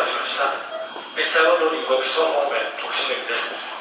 ちました。餌踊りごちそう方面特集です。